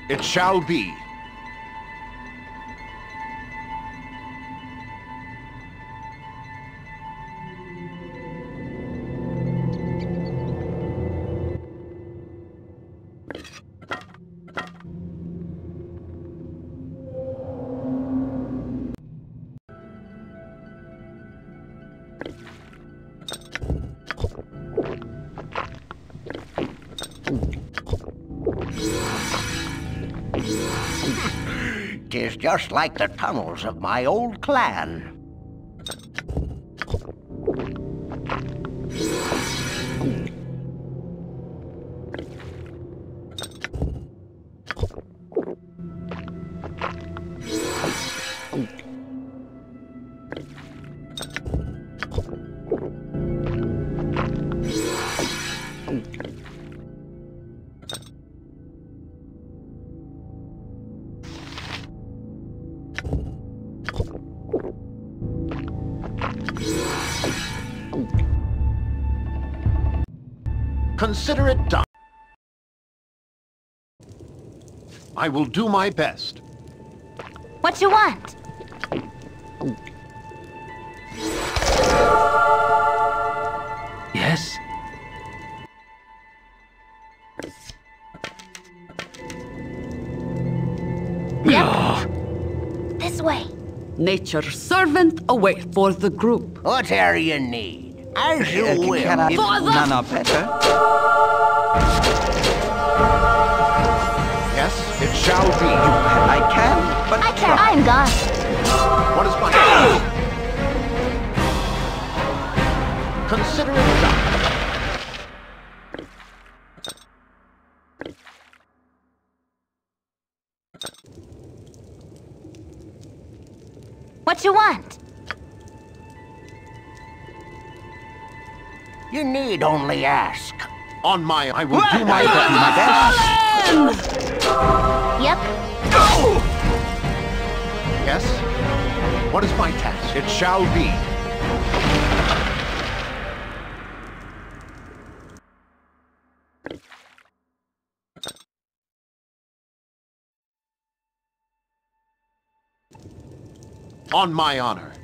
It shall be. Tis just like the tunnels of my old clan. Consider it done. I will do my best. What you want? Yes? Yep. This way. Nature's servant away for the group. Whatever you need. As you will. Can I... Father! No, better. Yes, it shall be. I can, but I can't. I'm gone. What is my... Consider it done. What you want? You need only ask. On my... I will do my best. Yep. Yes? What is my task? It shall be. On my honor.